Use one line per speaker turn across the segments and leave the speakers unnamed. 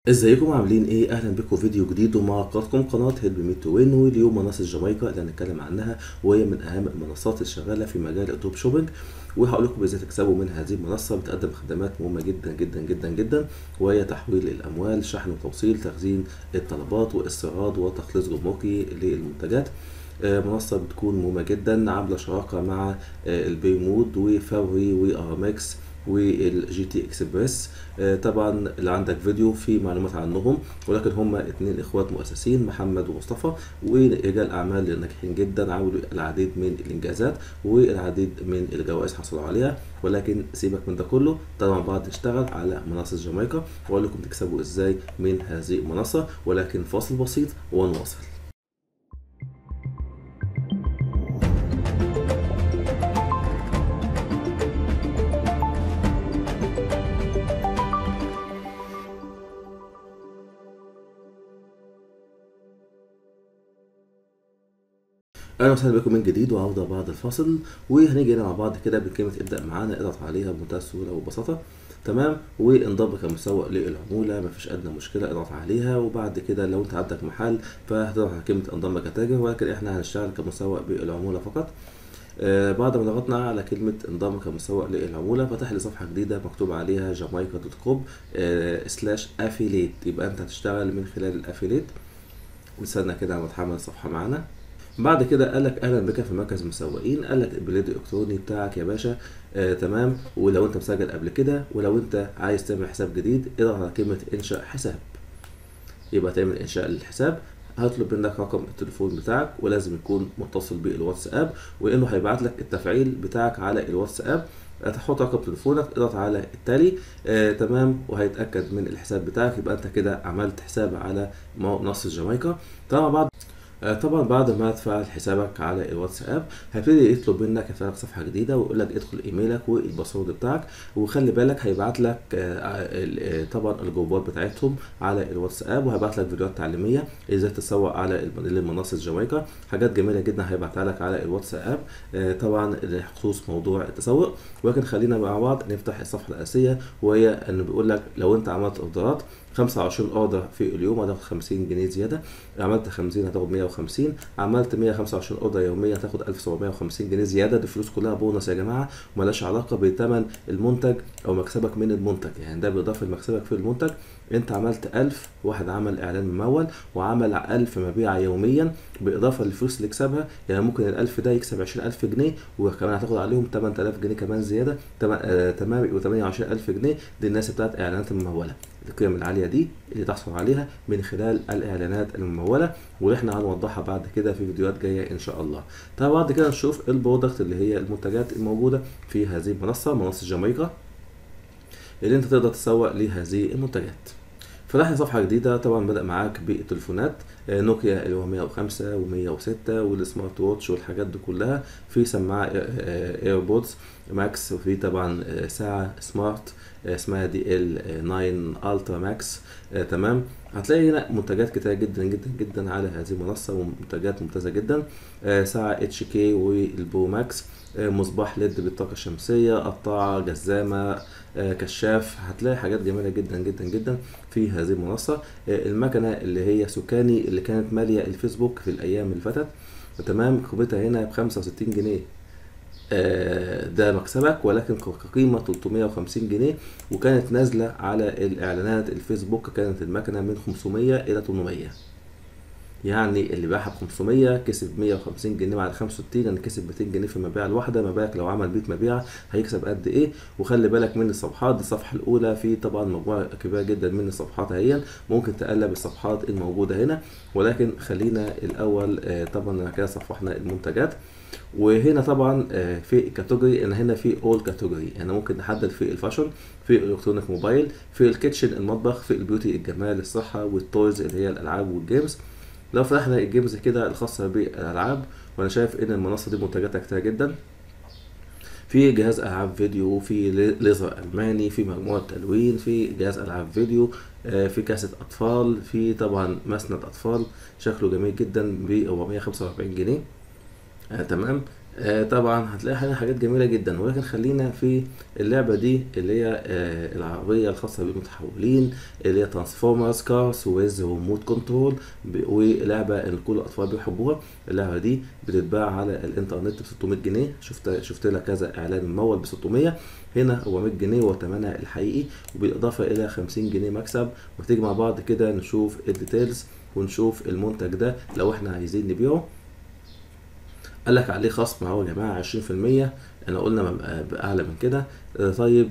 ازيكم عاملين ايه؟ اهلا بكم فيديو جديد ومع قناه هيلب مي تو وين. واليوم منصه جامايكا اللي هنتكلم عنها، وهي من اهم المنصات الشغاله في مجال الدروب شوبينج. وهقول لكم ازاي تكسبوا من هذه المنصه. بتقدم خدمات مهمه جدا جدا جدا جدا، وهي تحويل الاموال، شحن وتوصيل، تخزين الطلبات، واستيراد وتخليص جمركي للمنتجات. منصه بتكون مهمه جدا، عامله شراكه مع البي مود وفوري وارامكس والجي تي اكسبريس. طبعا اللي عندك فيديو فيه معلومات عنهم، ولكن هم اتنين اخوات مؤسسين، محمد ومصطفى، ورجال اعمال ناجحين جدا، عملوا العديد من الانجازات والعديد من الجوائز حصلوا عليها. ولكن سيبك من ده كله، طبعا بعد نشتغل على منصه جامايكا واقول لكم تكسبوا ازاي من هذه المنصه. ولكن فاصل بسيط ونواصل. اهلا وسهلا بكم من جديد وعوده بعد الفاصل. وهنيجي هنا مع بعض كده بكلمه ابدا معانا، اضغط عليها بمنتهى السهوله والبساطه. تمام، وانضم كمسوق للعموله، مفيش ادنى مشكله، اضغط عليها. وبعد كده لو انت عندك محل فهتضغط على كلمه انضم كتاجر، ولكن احنا هنشتغل كمسوق بالعموله فقط. بعد ما ضغطنا على كلمة انضم كمسوق للعمولة، فتح لي صفحة جديدة مكتوب عليها جامايكا دوت كوم سلاش افيليت. يبقى انت هتشتغل من خلال الافيليت. نستنى كده على ما تحمل الصفحة معانا. بعد كده قال لك اهلا بك في مركز مسوقين، قال لك البريد الالكتروني بتاعك يا باشا. تمام، ولو انت مسجل قبل كده، ولو انت عايز تعمل حساب جديد اضغط على كلمه انشاء حساب. يبقى تعمل انشاء للحساب. هطلب منك رقم التليفون بتاعك، ولازم يكون متصل بالواتساب، وانه هيبعت لك التفعيل بتاعك على الواتساب. هتحط رقم تليفونك، اضغط على التالي. تمام، وهيتاكد من الحساب بتاعك. يبقى انت كده عملت حساب على منصه جامايكا. طبعا بعد ما تفعل حسابك على الواتساب، هيبتدي يطلب منك يفتح لك صفحه جديده ويقول لك ادخل ايميلك والباسورد بتاعك. وخلي بالك هيبعت لك طبعا الجروبات بتاعتهم على الواتساب، وهيبعت لك فيديوهات تعليميه ازاي تسوق على منصه جامايكا. حاجات جميله جدا هيبعتها لك على الواتساب طبعا بخصوص موضوع التسوق. ولكن خلينا مع بعض نفتح الصفحه الاساسيه، وهي انه بيقول لك لو انت عملت اوردرات 25 اوردر في اليوم هتاخد 50 جنيه زياده، عملت 50 هتاخد 150، عملت 125 اوردر يوميا هتاخد 1750 جنيه زياده. دي فلوس كلها بونص يا جماعه، ومالهاش علاقه بثمن المنتج او مكسبك من المنتج. يعني ده بالاضافه لمكسبك في المنتج. انت عملت 1000، واحد عمل اعلان ممول وعمل 1000 مبيعه يوميا بالاضافه للفلوس اللي يكسبها. يعني ممكن ال 1000 ده يكسب 20000 جنيه، وكمان هتاخد عليهم 8000 جنيه كمان زياده. تمام، يبقوا 28000 جنيه. دي الناس بتاعت اعلانات المموله، القيم العاليه دي اللي تحصل عليها من خلال الاعلانات المموله، واللي احنا هنوضحها بعد كده في فيديوهات جايه ان شاء الله. طب بعد كده نشوف البرودكت اللي هي المنتجات الموجوده في هذه المنصه، منصه جامايكا، اللي انت تقدر تسوق لهذه المنتجات. فتحنا صفحة جديدة. طبعا بدأ معاك بالتليفونات، نوكيا اللي هو 105 و106 والسمارت ووتش والحاجات دي كلها. في سماعة ايربودز ماكس، وفي طبعا ساعة سمارت اسمها دي ال 9 الترا ماكس. تمام، هتلاقي هنا منتجات كتير جدا جدا جدا على هذه المنصة، ومنتجات ممتازة جدا. ساعة اتش كي والبرو ماكس، مصباح ليد بالطاقة الشمسية، قطاعة، جزامة، كشاف. هتلاقي حاجات جميلة جدا جدا جدا في هذه المنصة. المكنة اللي هي سوكاني اللي كانت مالية الفيسبوك في الأيام اللي فاتت، تمام، قيمتها هنا ب65 جنيه. ده مكسبك، ولكن كقيمة 350 جنيه. وكانت نازلة على الإعلانات الفيسبوك، كانت المكنة من 500 إلى 800. يعني اللي باعها ب 500 كسب 150 جنيه مع ال 65، يعني كسب 200 جنيه في المبيعة الواحدة. ما بالك لو عمل 100 مبيعة هيكسب قد ايه؟ وخلي بالك من الصفحات دي. الصفحة الأولى في طبعا مجموعة كبيرة جدا من الصفحات اهي، ممكن تقلب الصفحات الموجودة هنا. ولكن خلينا الأول طبعا كده صفحنا المنتجات. وهنا طبعا في كاتيجوري، ان هنا في اول كاتيجوري، يعني ممكن نحدد في الفاشن، في الالكترونيك موبايل، في الكيتشن المطبخ، في البيوتي الجمال الصحة، والتويز اللي هي الالعاب والجيمز. لو فتحنا الجيمز كده الخاصة بالألعاب، وأنا شايف إن المنصة دي منتجاتها كتير جدا. في جهاز ألعاب فيديو، في ليزر ألماني، في مجموعة تلوين، في جهاز ألعاب فيديو، في كاسة أطفال، في طبعا مسند أطفال شكله جميل جدا ب 445 جنيه. تمام. طبعا هتلاقي حاجات جميله جدا، ولكن خلينا في اللعبه دي اللي هي العربيه الخاصه بالمتحولين، اللي هي ترانسفورمرز كارز ويز ريموت كنترول، ولعبه ان كل الاطفال بيحبوها. اللعبه دي بتتباع على الانترنت ب 600 جنيه. شفت لها كذا اعلان ممول ب 600. هنا هو 100 جنيه وثمنها الحقيقي، وبالاضافه الى 50 جنيه مكسب. وتيجي مع بعض كده نشوف الديتيلز ونشوف المنتج ده لو احنا عايزين نبيعه. قال لك عليه خصم اهو يا جماعه 20%. انا قلنا اعلى من كده. طيب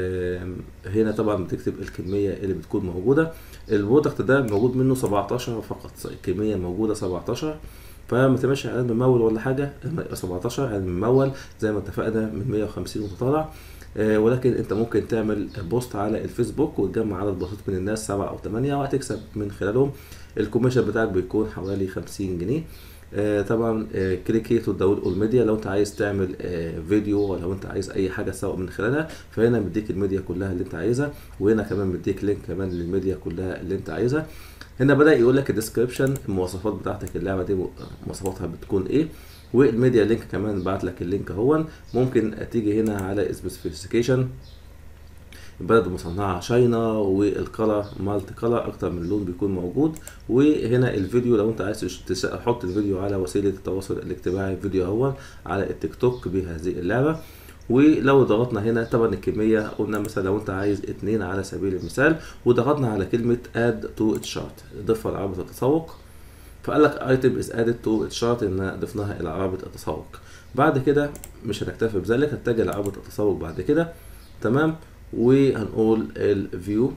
هنا طبعا بتكتب الكميه اللي بتكون موجوده. البرودكت ده موجود منه 17 فقط، الكميه موجوده 17. فما تعملش اعلان ممول ولا حاجه. 17 اعلان ممول زي ما اتفقنا من 150 وتطالع. ولكن انت ممكن تعمل بوست على الفيسبوك وتجمع عدد بسيط من الناس 7 أو 8 وهتكسب من خلالهم. الكوميشن بتاعك بيكون حوالي 50 جنيه. طبعا كليكيت وداونلود اول ميديا لو انت عايز تعمل فيديو، ولا لو انت عايز اي حاجه تسوق من خلالها. فهنا مديك الميديا كلها اللي انت عايزها، وهنا كمان مديك لينك كمان للميديا كلها اللي انت عايزها. هنا بدأ يقول لك الديسكريبشن، المواصفات بتاعتك اللعبه دي مواصفاتها بتكون ايه، والميديا لينك كمان بعت لك اللينك اهو. ممكن تيجي هنا على سبيسيفيكيشن، البلد مصنعة شاينا، والكلر مالتي كلر، اكتر من لون بيكون موجود. وهنا الفيديو لو انت عايز تحط الفيديو على وسيلة التواصل الاجتماعي، الفيديو اهو على التيك توك بهذه اللعبة. ولو ضغطنا هنا طبعا الكمية قلنا مثلا لو انت عايز 2 على سبيل المثال، وضغطنا على كلمة add to chart ضفها لعربة التسوق، فقال لك item is added to chart ان ضفناها الى عربة التسوق. بعد كده مش هنكتفي بذلك، هتجي لعربة التسوق بعد كده. تمام. وهنقول الفيو،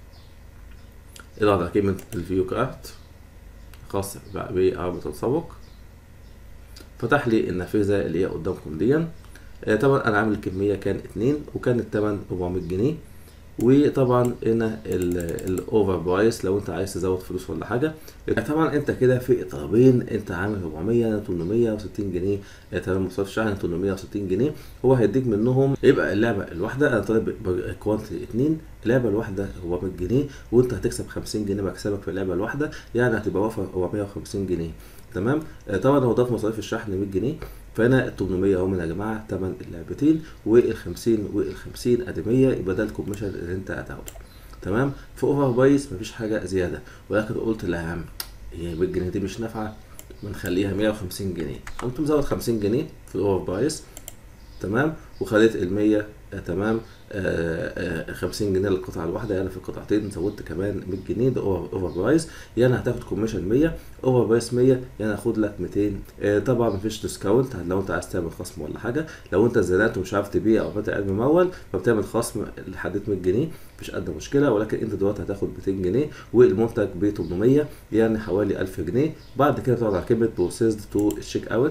اضغط على كلمة الفيو كارت خاص بعربة التسوق. فتح لي النافذة اللي هي قدامكم دي. طبعا انا عامل الكمية كان 2 وكان الثمن 400 جنيه. وطبعا هنا الاوفر برايس لو انت عايز تزود فلوس ولا حاجه. طبعا انت كده في طلبين، انت عامل 400 860 جنيه. تمام. مصاريف شحن 860 جنيه. هو هيديك منهم، يبقى اللعبه الواحده انا طالب كوانتي 2، اللعبه الواحده 400 جنيه، وانت هتكسب 50 جنيه مكسبك في اللعبه الواحده، يعني هتبقى وافر 450 جنيه. تمام. طبعا هو ضاف مصاريف الشحن 100 جنيه. فهنا ال 800 اهو يا جماعه تمن اللعبتين، وال 50 وال 50 ادي 100، يبقى ده الكوميشن اللي انت هتاخده. تمام. في اوفر بايس مفيش حاجه زياده، ولكن قلت لا يا عم هي 100 جنيه دي مش نافعه، بنخليها 150 جنيه. قمت مزود 50 جنيه في الاوفر بايس. تمام. وخليت ال 100. تمام. 50 جنيه للقطعه الواحده، يعني في القطعتين زودت كمان 100 جنيه، ده اوفر برايس، يعني هتاخد كوميشن 100. اوفر برايس 100 يعني هاخد لك 200. طبعا مفيش ديسكاونت لو انت عايز تعمل خصم ولا حاجه. لو انت زنقت ومش عارف تبيع او فاتح قلب ممول فبتعمل خصم لحد 100 جنيه، مفيش قد مشكله. ولكن انت دلوقتي هتاخد 200 جنيه، والمنتج ب 800 يعني حوالي 1000 جنيه. بعد كده تقعد على كلمه بروسيسد تو تشيك اوت.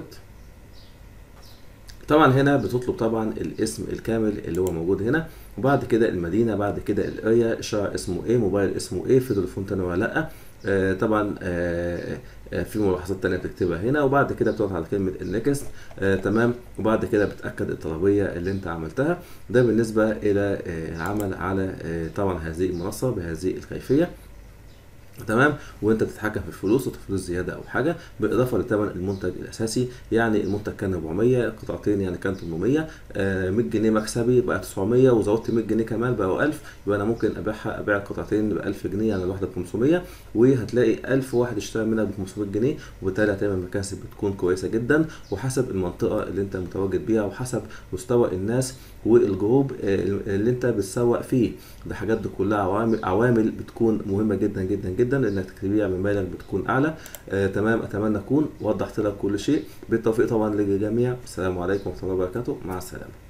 طبعا هنا بتطلب طبعا الاسم الكامل اللي هو موجود هنا، وبعد كده المدينه، بعد كده الاريا، الشارع اسمه ايه، موبايل اسمه ايه، في تليفون تاني ولا لا. طبعا في ملاحظات تانية بتكتبها هنا. وبعد كده بتضغط على كلمة النكست. تمام. وبعد كده بتأكد الطلبية اللي انت عملتها. ده بالنسبة الى العمل على طبعا هذه المنصة بهذه الكيفية. تمام. وانت بتتحكم في الفلوس وفلوس زياده او حاجه، بالاضافه لثمن المنتج الاساسي. يعني المنتج كان 400، قطعتين يعني كان 800. 100 جنيه مكسبي بقى 900، وزودت 100 جنيه كمان بقوا 1000. يبقى انا ممكن ابيع القطعتين ب 1000 جنيه، يعني الواحده ب 500، وهتلاقي 1000 واحد اشترى منها ب 500 جنيه. وبالتالي هتعمل مكاسب بتكون كويسه جدا، وحسب المنطقه اللي انت متواجد بيها، وحسب مستوى الناس والجروب اللي انت بتسوق فيه. ده حاجات دي كلها عوامل بتكون مهمه جدا جدا جدا انك تبيع بمبالغ بتكون اعلى. تمام. اتمنى اكون وضحت لك كل شيء. بالتوفيق طبعا للجميع. السلام عليكم ورحمه الله وبركاته. مع السلامه.